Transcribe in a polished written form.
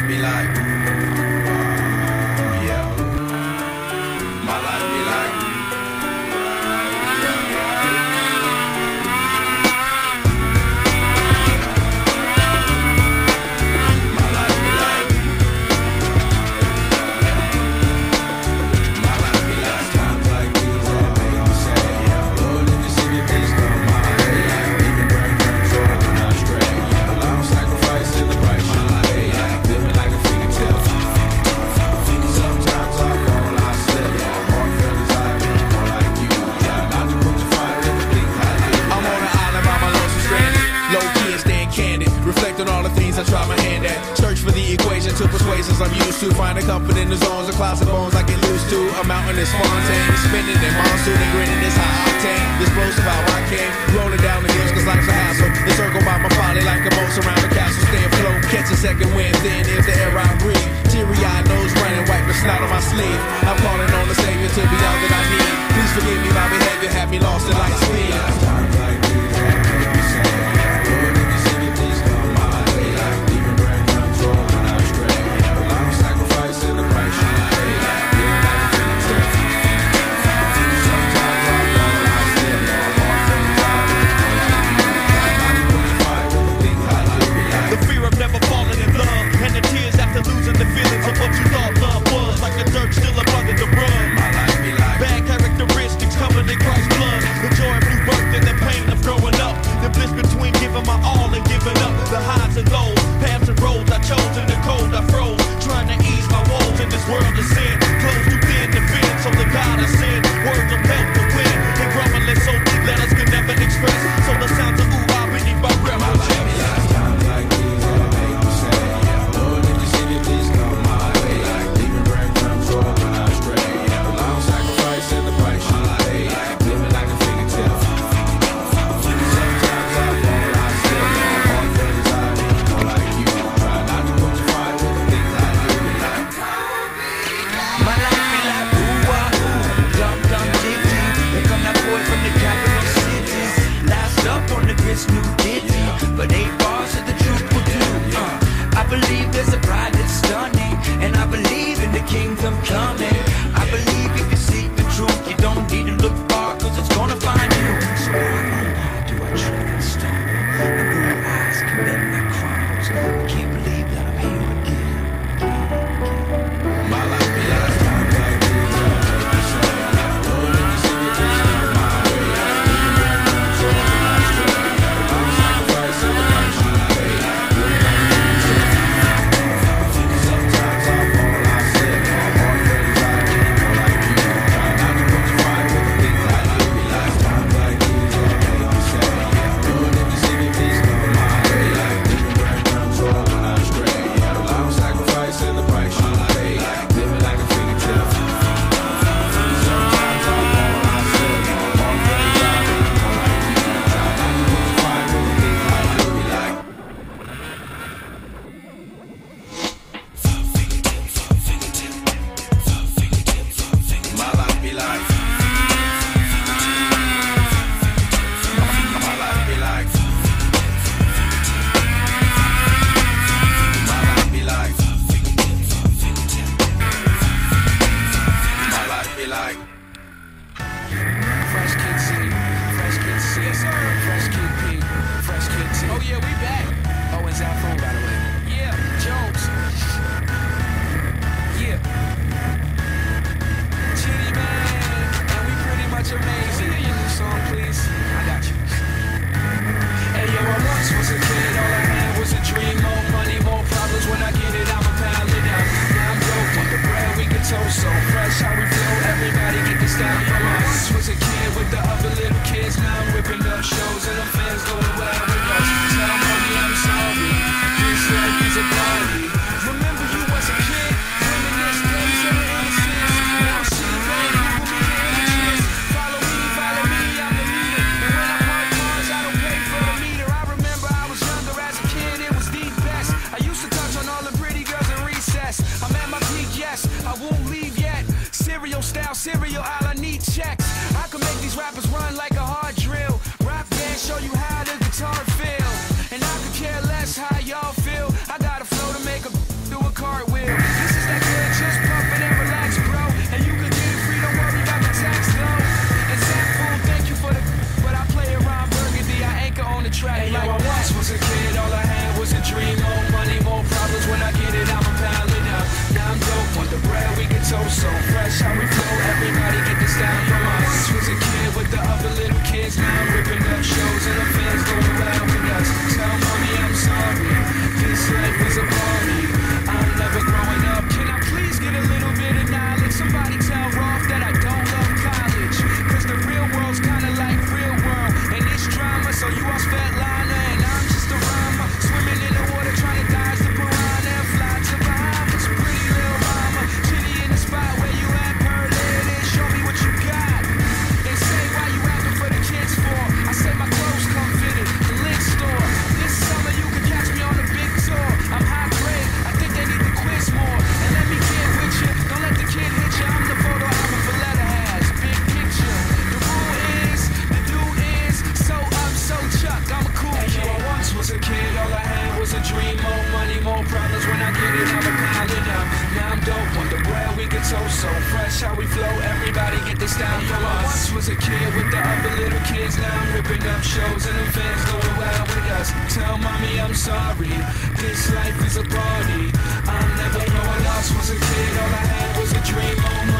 life be like. Yeah. My life be like. My life be like. My life be like. Times like these that make me say, yeah, Lord, if you see me, please come my way. Even break control when I stray. Yeah, allow sacrifice in the price. My life be like. Living like a fingertip. Sometimes I fall, I slip. Yeah, more feelings I be more like you. Yeah, not to put your fire in the things I do. I'm on an island by my lonesome stranded. Low key and staying candid. Reflect on all the things I try my hand at. Search for the equation to persuasions I'm used to. Finding comfort in the zones of closet bones I get loose to. A mountain is Fontaine. Spinning in monsoon and grinning is high octane. Explosive how I came. Rolling down the hills cause life's a hassle. Encircled by my folly like a moat around the castle. Stay afloat. Catch a second wind. Thin is the air I breathe. Teary-eyed nose running. Wipe the snot on my sleeve. I'm calling on the Savior to be all that I need. Please forgive me my behavior. Had me lost in light speed. Times like these that make me say, Lord, if you see me, please come my way. Like even break control when I stray. Allow sacrifice in the price you pay. Living like a fingertip. Sometimes I fall, I slip. More feelings I be more like you. Not to put your fire in the things I do. The fear of never falling in love, and the tears after losing the feelings of what you thought love was. Like the dirt still up under the rug. My life be like. Bad characteristics covered in Christ's blood. The joy of new birth and the pain of growing up. The bliss between giving my all and giving up. The highs and lows, paths and roads I chose. In the cold I froze, trying to ease my woes in this world of sin. Close too thin to fit, so the God I send. Words of help to win. And grumbling so deep letters could never express. So the sounds of ooh-ah beneath my breath. My life be like. Times like these that make me say, yeah, Lord, if you see me, please come my way. Like even break control when I stray. Yeah, allow sacrifice in the price you pay. Living like a fingertip. Sometimes I fall, I slip. More feelings I be more like you. Try not to put your fire with the things I do. Like, My life be like ooh-ah, ooh, dum-dum ditty. Here come that boy from the capital city. Last up on the Chris New Ditty. But 8 bars of the truth will do. I believe there's a bride that's stunning. And I believe in the kingdom coming. I believe if you seek the truth, you don't need to look far, cause it's gonna find you. So why do I trust on? And blue eyes commit my crimes. I can't believe that I'm here again. my life be like. Times like these that make me say, yeah, Lord, if you see me, please come my way. Even break control when I stray. Allow sacrifice in the price you pay. Living like a fingertip. Sometimes I fall, I slip. More feelings I be more like you. Try not to put your fire with the things I do. Like times like these that make me say, yeah, Lord, if you see me, please come my way. Like even break control when I stray. Yeah, allow sacrifice in the price you pay. Living like a fingertip. Sometimes I fall, I slip. More feelings I be more like you. Try not to put your fire with the things I do. Like. My life be like. My life be like. My life be like. My life be like. Fresh Kid City, Fresh Kid C, Fresh Kid P, Fresh Kid T. Oh yeah, we back. Oh, and Zach Phone, by the way. Yeah, Jones. Yeah. Chitty man, and we pretty much amazing. Can you hear this song, please? I got you. Hey yo, I once was a kid, all I had was a dream. More money, more problems. When I get it, I'ma pile it up. Now I'm broke, with the bread we can toast so fresh how we flow. Everybody get the style from us. Once was a kid with the other little kids. Now I'm whipping up shows and the fans going wild with us. Tell mommy I'm sorry. This life is a party. Remember you was a kid, reminisce days of the innocence. Now shit, baby, you will be the images. Follow me, I'm the leader. And when I park cars, I don't pay for the meter. I remember I was younger as a kid, it was the best. I used to touch on all the pretty girls in recess. I'm at my peak, yes, I won't leave yet. Cereal style, cereal, all I need checks. I can make these rappers run like a hard drill. Rap band, show you how the guitar feel. And I could care less how y'all feel. I got a flow to make a do a dream, more money, more problems. When I get it, I'm a piling up. Now I'm dope on the bread, we get so fresh how we flow. Everybody get this down for us. I once was a kid with the other little kids. Now I'm ripping up shows and the fans going wild with us. Tell mommy I'm sorry, this life is a party. I'm never know I lost was a kid, all I had was a dream.